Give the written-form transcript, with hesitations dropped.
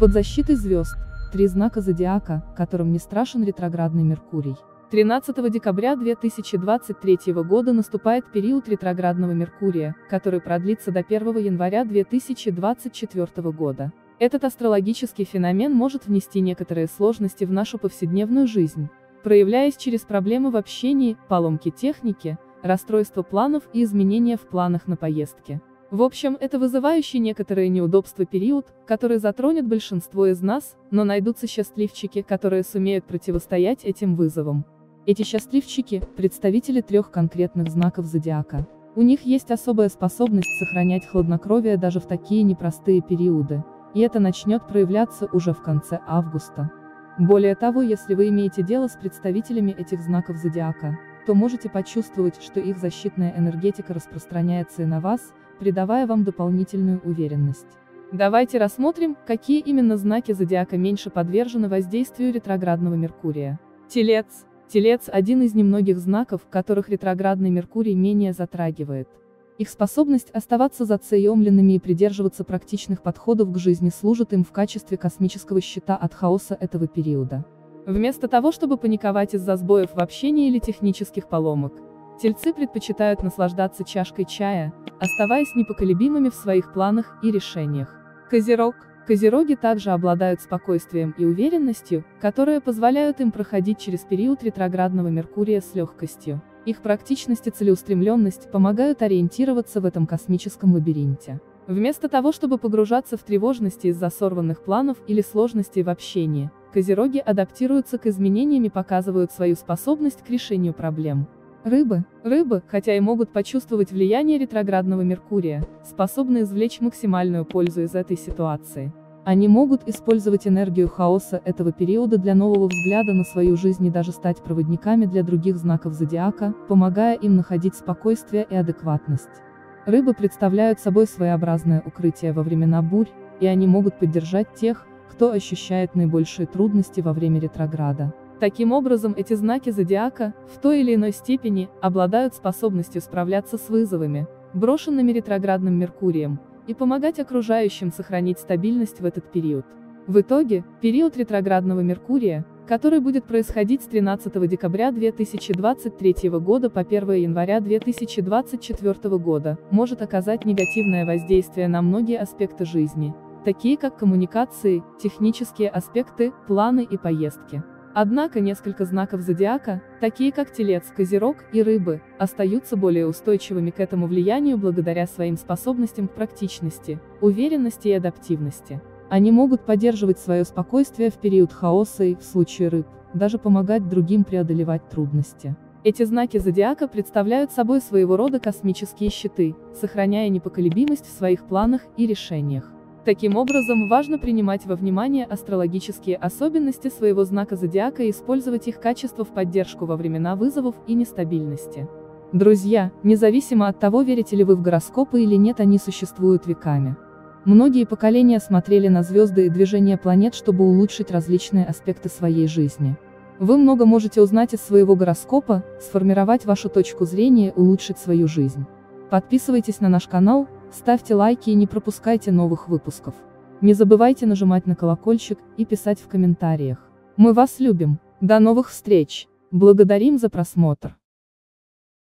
Под защитой звезд. 3 знака зодиака, которым не страшен ретроградный Меркурий. 13 декабря 2023 года наступает период ретроградного Меркурия, который продлится до 1 января 2024 года. Этот астрологический феномен может внести некоторые сложности в нашу повседневную жизнь, проявляясь через проблемы в общении, поломки техники, расстройство планов и изменения в планах на поездки. В общем, это вызывающий некоторые неудобства период, который затронет большинство из нас, но найдутся счастливчики, которые сумеют противостоять этим вызовам. Эти счастливчики – представители 3 конкретных знаков зодиака. У них есть особая способность сохранять хладнокровие даже в такие непростые периоды, и это начнет проявляться уже в конце августа. Более того, если вы имеете дело с представителями этих знаков зодиака, то можете почувствовать, что их защитная энергетика распространяется и на вас, придавая вам дополнительную уверенность. Давайте рассмотрим, какие именно знаки зодиака меньше подвержены воздействию ретроградного Меркурия. Телец. Телец – один из немногих знаков, которых ретроградный Меркурий менее затрагивает. Их способность оставаться зацикленными и придерживаться практичных подходов к жизни служит им в качестве космического щита от хаоса этого периода. Вместо того, чтобы паниковать из-за сбоев в общении или технических поломок, тельцы предпочитают наслаждаться чашкой чая, оставаясь непоколебимыми в своих планах и решениях. Козерог. Козероги также обладают спокойствием и уверенностью, которые позволяют им проходить через период ретроградного Меркурия с легкостью. Их практичность и целеустремленность помогают ориентироваться в этом космическом лабиринте. Вместо того, чтобы погружаться в тревожности из-за сорванных планов или сложностей в общении, козероги адаптируются к изменениям и показывают свою способность к решению проблем. Рыбы. Рыбы, хотя и могут почувствовать влияние ретроградного Меркурия, способны извлечь максимальную пользу из этой ситуации. Они могут использовать энергию хаоса этого периода для нового взгляда на свою жизнь и даже стать проводниками для других знаков зодиака, помогая им находить спокойствие и адекватность. Рыбы представляют собой своеобразное укрытие во времена бурь, и они могут поддержать тех, кто ощущает наибольшие трудности во время ретрограда. Таким образом, эти знаки зодиака, в той или иной степени, обладают способностью справляться с вызовами, брошенными ретроградным Меркурием, и помогать окружающим сохранить стабильность в этот период. В итоге, период ретроградного Меркурия, который будет происходить с 13 декабря 2023 года по 1 января 2024 года, может оказать негативное воздействие на многие аспекты жизни, такие как коммуникации, технические аспекты, планы и поездки. Однако несколько знаков зодиака, такие как Телец, Козерог и Рыбы, остаются более устойчивыми к этому влиянию благодаря своим способностям к практичности, уверенности и адаптивности. Они могут поддерживать свое спокойствие в период хаоса и, в случае рыб, даже помогать другим преодолевать трудности. Эти знаки зодиака представляют собой своего рода космические щиты, сохраняя непоколебимость в своих планах и решениях. Таким образом, важно принимать во внимание астрологические особенности своего знака зодиака и использовать их качества в поддержку во времена вызовов и нестабильности. Друзья, независимо от того, верите ли вы в гороскопы или нет, они существуют веками. Многие поколения смотрели на звезды и движение планет, чтобы улучшить различные аспекты своей жизни. Вы много можете узнать из своего гороскопа, сформировать вашу точку зрения, улучшить свою жизнь. Подписывайтесь на наш канал, ставьте лайки и не пропускайте новых выпусков. Не забывайте нажимать на колокольчик и писать в комментариях. Мы вас любим. До новых встреч. Благодарим за просмотр.